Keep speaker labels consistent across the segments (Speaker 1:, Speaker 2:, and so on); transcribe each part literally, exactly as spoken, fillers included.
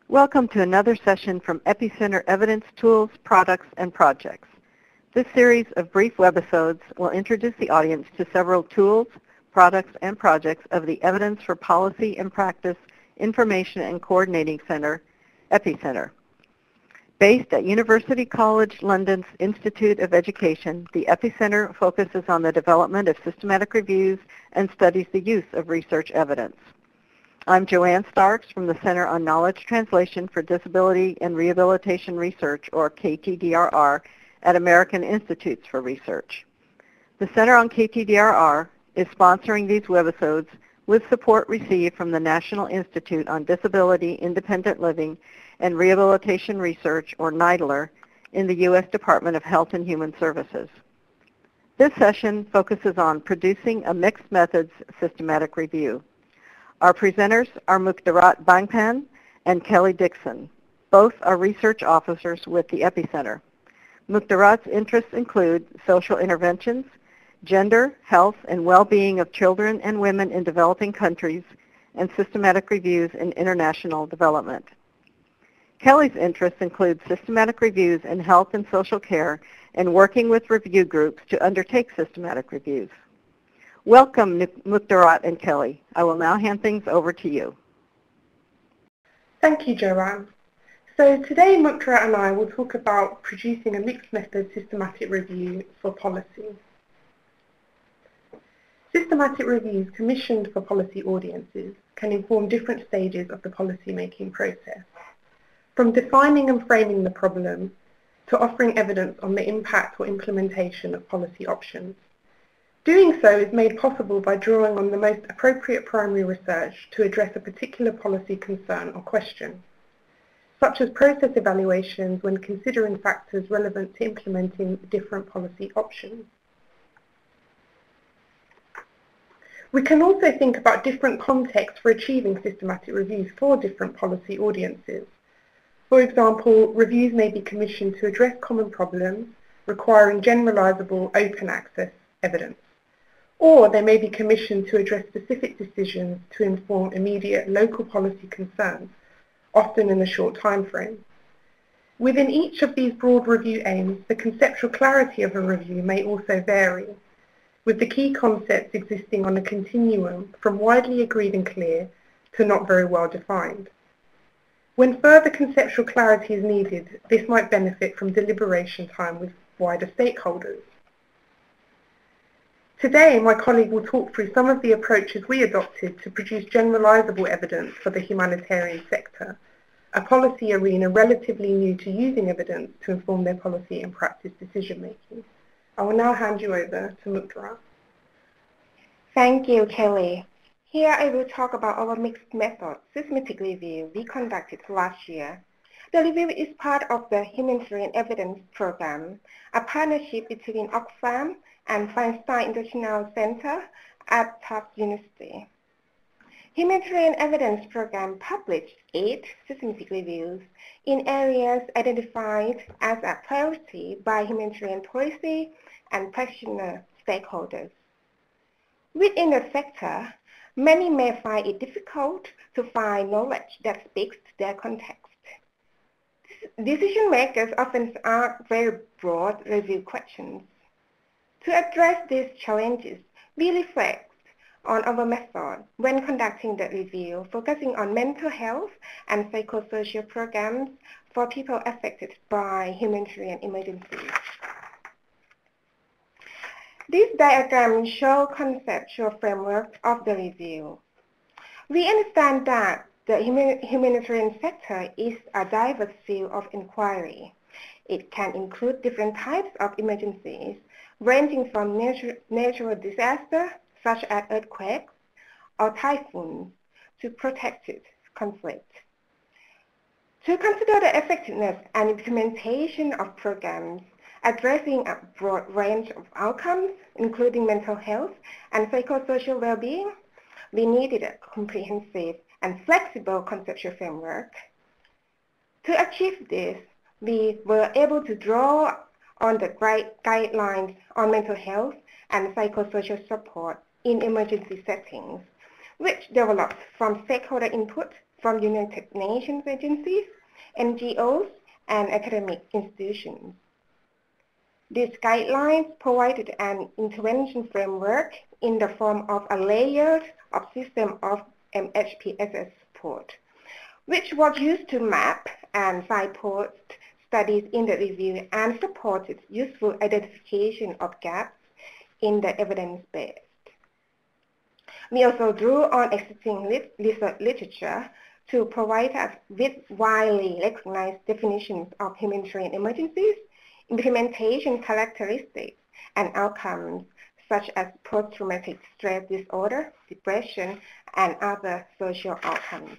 Speaker 1: Welcome to another session from Epicenter Evidence Tools, Products, and Projects. This series of brief webisodes will introduce the audience to several tools, products, and projects of the Evidence for Policy and Practice Information and Coordinating Center, Epicenter. Based at University College London's Institute of Education, the Epicenter focuses on the development of systematic reviews and studies the use of research evidence. I'm Joanne Starks from the Center on Knowledge Translation for Disability and Rehabilitation Research, or K T D R R, at American Institutes for Research. The Center on K T D R R is sponsoring these webisodes with support received from the National Institute on Disability, Independent Living, and Rehabilitation Research, or NIDLR, in the U S Department of Health and Human Services. This session focuses on producing a mixed methods systematic review. Our presenters are Muktarat Bangpan and Kelly Dixon. Both are research officers with the Epicenter. Muktarat's interests include social interventions, gender, health, and well-being of children and women in developing countries, and systematic reviews in international development. Kelly's interests include systematic reviews in health and social care and working with review groups to undertake systematic reviews. Welcome, Muktarat and Kelly. I will now hand things over to you.
Speaker 2: Thank you, Joanne. So today, Muktarat and I will talk about producing a mixed method systematic review for policy. Systematic reviews commissioned for policy audiences can inform different stages of the policy-making process, from defining and framing the problem to offering evidence on the impact or implementation of policy options. Doing so is made possible by drawing on the most appropriate primary research to address a particular policy concern or question, such as process evaluations when considering factors relevant to implementing different policy options. We can also think about different contexts for achieving systematic reviews for different policy audiences. For example, reviews may be commissioned to address common problems requiring generalizable open access evidence, or they may be commissioned to address specific decisions to inform immediate local policy concerns, often in a short time frame. Within each of these broad review aims, the conceptual clarity of a review may also vary, with the key concepts existing on a continuum from widely agreed and clear to not very well defined. When further conceptual clarity is needed, this might benefit from deliberation time with wider stakeholders. Today, my colleague will talk through some of the approaches we adopted to produce generalizable evidence for the humanitarian sector, a policy arena relatively new to using evidence to inform their policy and practice decision-making. I will now hand you over to Muktarat.
Speaker 3: Thank you, Kelly. Here I will talk about our mixed method systematic review we conducted last year. The review is part of the Humanitarian Evidence Program, a partnership between Oxfam and Feinstein International Center at Tufts University. Humanitarian Evidence Program published eight systematic reviews in areas identified as a priority by humanitarian policy and practitioner stakeholders. Within the sector, many may find it difficult to find knowledge that speaks to their context. Decision makers often ask very broad review questions. To address these challenges, we reflect on our method when conducting the review, focusing on mental health and psychosocial programs for people affected by humanitarian emergencies. These diagrams show conceptual framework of the review. We understand that the humanitarian sector is a diverse field of inquiry. It can include different types of emergencies, ranging from nature, natural disasters such as earthquakes or typhoons to protracted conflict. To consider the effectiveness and implementation of programs addressing a broad range of outcomes, including mental health and psychosocial well-being, we needed a comprehensive and flexible conceptual framework. To achieve this, we were able to draw on the guidelines on mental health and psychosocial support in emergency settings, which developed from stakeholder input from United Nations agencies, N G Os, and academic institutions. These guidelines provided an intervention framework in the form of a layered of system of M H P S S support, which was used to map and signpost studies in the review and supported useful identification of gaps in the evidence base. We also drew on existing lit research literature to provide us with widely recognized definitions of humanitarian emergencies, implementation characteristics, and outcomes such as post-traumatic stress disorder, depression, and other social outcomes.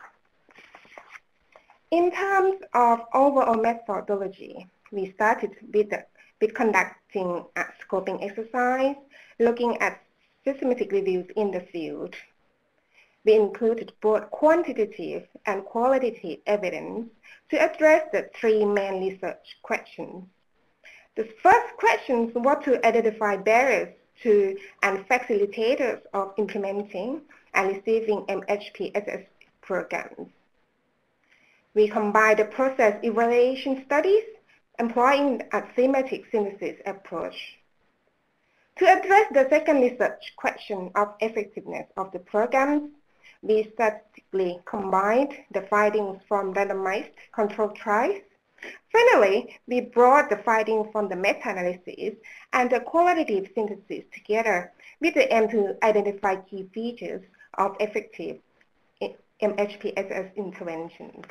Speaker 3: In terms of overall methodology, we started with, the, with conducting a scoping exercise, looking at systematic reviews in the field. We included both quantitative and qualitative evidence to address the three main research questions. The first question was to identify barriers to and facilitators of implementing and receiving M H P S S programs. We combined the process evaluation studies, employing a thematic synthesis approach. To address the second research question of effectiveness of the programs, we statistically combined the findings from randomized controlled trials. Finally, we brought the findings from the meta-analysis and the qualitative synthesis together with the aim to identify key features of effective M H P S S interventions.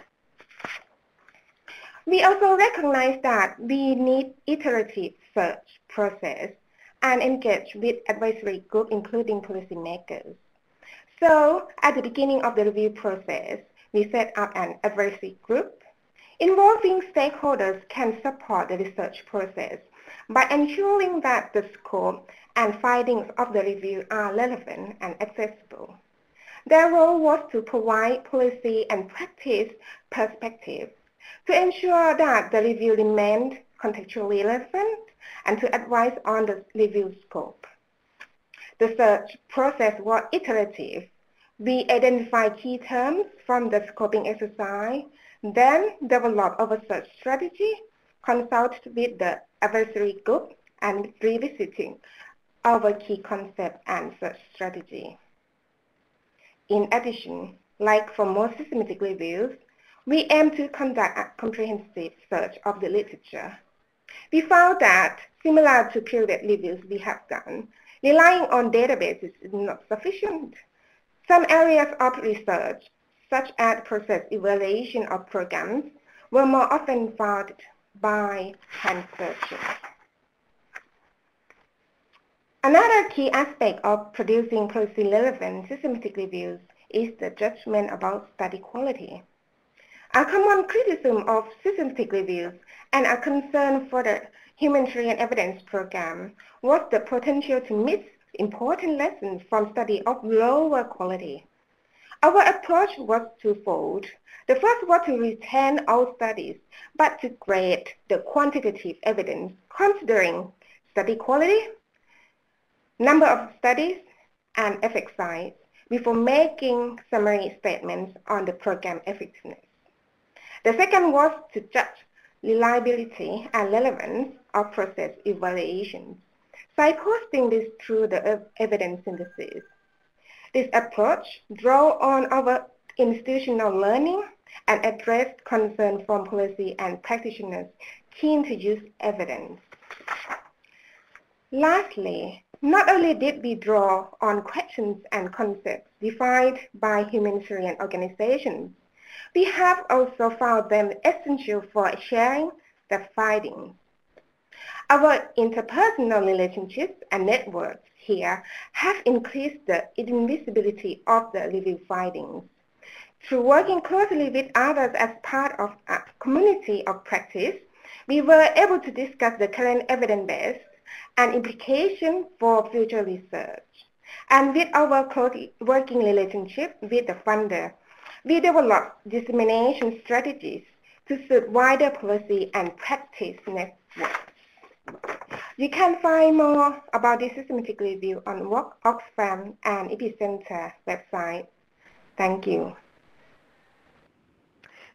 Speaker 3: We also recognize that we need iterative search process and engage with advisory group, including policymakers. So, at the beginning of the review process, we set up an advisory group. Involving stakeholders can support the research process by ensuring that the scope and findings of the review are relevant and accessible. Their role was to provide policy and practice perspectives to ensure that the review remained contextually relevant and to advise on the review scope. The search process was iterative. We identified key terms from the scoping exercise, then developed our search strategy, consulted with the advisory group, and revisiting our key concept and search strategy. In addition, like for most systematic reviews, we aim to conduct a comprehensive search of the literature. We found that, similar to previous reviews we have done, relying on databases is not sufficient. Some areas of research, such as process evaluation of programs, were more often found by hand searching. Another key aspect of producing policy-relevant systematic reviews is the judgment about study quality. A common criticism of systematic reviews and a concern for the humanitarian evidence program was the potential to miss important lessons from study of lower quality. Our approach was twofold. The first was to retain all studies, but to grade the quantitative evidence considering study quality, number of studies, and effect size before making summary statements on the program effectiveness. The second was to judge reliability and relevance of process evaluations, signposting this through the evidence synthesis. This approach drew on our institutional learning and addressed concerns from policy and practitioners keen to use evidence. Lastly, not only did we draw on questions and concepts defined by humanitarian organizations, we have also found them essential for sharing the findings. Our interpersonal relationships and networks here have increased the invisibility of the review findings. Through working closely with others as part of a community of practice, we were able to discuss the current evidence base and implications for future research. And with our close working relationship with the funder, we developed dissemination strategies to suit wider policy and practice networks. You can find more about this systematic review on Oxfam and Epicenter website. Thank you.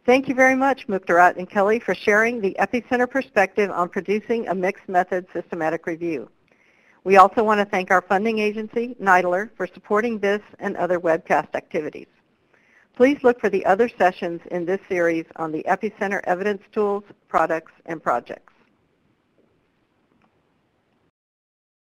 Speaker 1: Thank you very much, Muktarat and Kelly, for sharing the Epicenter perspective on producing a mixed method systematic review. We also want to thank our funding agency, NIDLR, for supporting this and other webcast activities. Please look for the other sessions in this series on the Epicenter evidence tools, products, and projects.